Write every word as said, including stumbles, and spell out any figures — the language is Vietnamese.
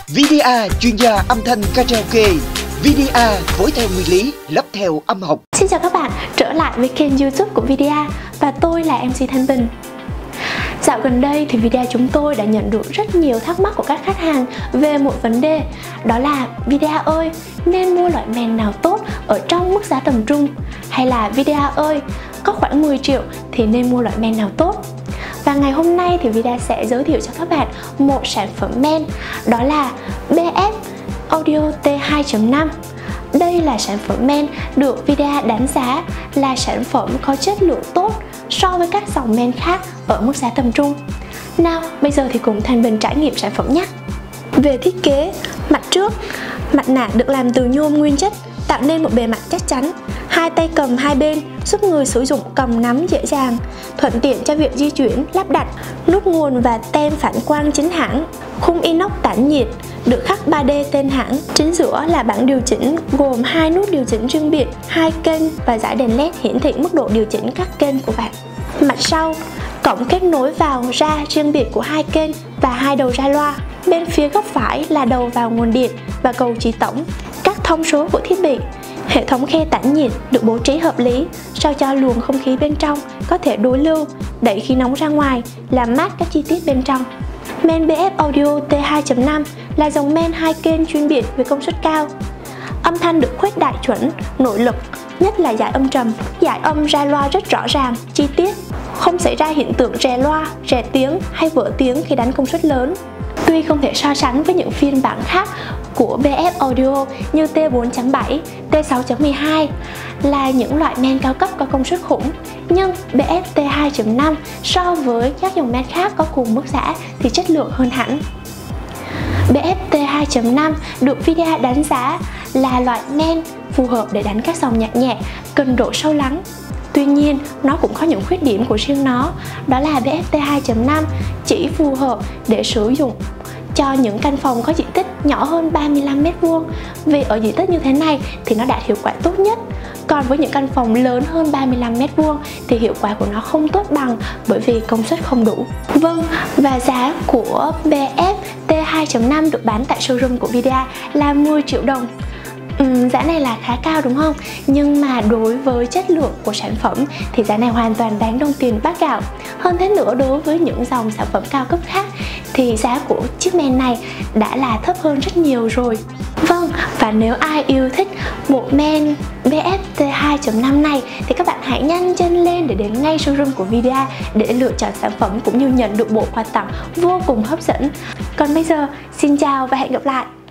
vê đê a chuyên gia âm thanh karaoke. vê đê a phối theo nguyên lý, lắp theo âm học. Xin chào các bạn, trở lại với kênh YouTube của vê đê a và tôi là em xê Thanh Bình. Dạo gần đây thì vê đê a chúng tôi đã nhận được rất nhiều thắc mắc của các khách hàng về một vấn đề, đó là vê đê a ơi, nên mua loại men nào tốt ở trong mức giá tầm trung, hay là vê đê a ơi, có khoảng mười triệu thì nên mua loại men nào tốt. Và ngày hôm nay thì vê đê a sẽ giới thiệu cho các bạn một sản phẩm men, đó là bê ép Audio T hai chấm năm. Đây là sản phẩm men được vê đê a đánh giá là sản phẩm có chất lượng tốt so với các dòng men khác ở mức giá tầm trung. Nào, bây giờ thì cùng Thanh Bình trải nghiệm sản phẩm nhé. Về thiết kế, mặt trước, mặt nạ được làm từ nhôm nguyên chất, tạo nên một bề mặt chắc chắn. Hai tay cầm hai bên giúp người sử dụng cầm nắm dễ dàng, thuận tiện cho việc di chuyển, lắp đặt. Nút nguồn và tem phản quang chính hãng. Khung inox tản nhiệt, được khắc ba D tên hãng. Chính giữa là bảng điều chỉnh gồm hai nút điều chỉnh riêng biệt, hai kênh và dải đèn led hiển thị mức độ điều chỉnh các kênh của bạn. Mặt sau, cổng kết nối vào ra riêng biệt của hai kênh và hai đầu ra loa. Bên phía góc phải là đầu vào nguồn điện và cầu trí tổng. Các thông số của thiết bị. Hệ thống khe tản nhiệt được bố trí hợp lý sao cho luồng không khí bên trong có thể đối lưu, đẩy khí nóng ra ngoài, làm mát các chi tiết bên trong. Men bê ép Audio T hai chấm năm là dòng men hai kênh chuyên biệt với công suất cao. Âm thanh được khuếch đại chuẩn, nội lực, nhất là dải âm trầm. Dải âm ra loa rất rõ ràng, chi tiết, không xảy ra hiện tượng rè loa, rè tiếng hay vỡ tiếng khi đánh công suất lớn. Tuy không thể so sánh với những phiên bản khác của bê ép Audio như T bốn chấm bảy, T sáu chấm mười hai là những loại men cao cấp có công suất khủng, nhưng bê ép T hai chấm năm so với các dòng men khác có cùng mức giá thì chất lượng hơn hẳn. bê ép T hai chấm năm được vê đê a đánh giá là loại men phù hợp để đánh các dòng nhạc nhẹ, cần độ sâu lắng. Tuy nhiên, nó cũng có những khuyết điểm của riêng nó, đó là bê ép T hai chấm năm chỉ phù hợp để sử dụng cho những căn phòng có diện tích nhỏ hơn ba mươi lăm mét vuông. Vì ở diện tích như thế này thì nó đạt hiệu quả tốt nhất. Còn với những căn phòng lớn hơn ba mươi lăm mét vuông thì hiệu quả của nó không tốt bằng, bởi vì công suất không đủ. Vâng, và giá của bê ép T hai chấm năm được bán tại showroom của vê đê a là mười triệu đồng. Uhm, giá này là khá cao đúng không? Nhưng mà đối với chất lượng của sản phẩm thì giá này hoàn toàn đáng đồng tiền bát gạo. Hơn thế nữa, đối với những dòng sản phẩm cao cấp khác thì giá của chiếc men này đã là thấp hơn rất nhiều rồi. Vâng, và nếu ai yêu thích bộ men bê ép T hai chấm năm này thì các bạn hãy nhanh chân lên để đến ngay showroom của vê đê a để lựa chọn sản phẩm cũng như nhận được bộ quà tặng vô cùng hấp dẫn. Còn bây giờ, xin chào và hẹn gặp lại!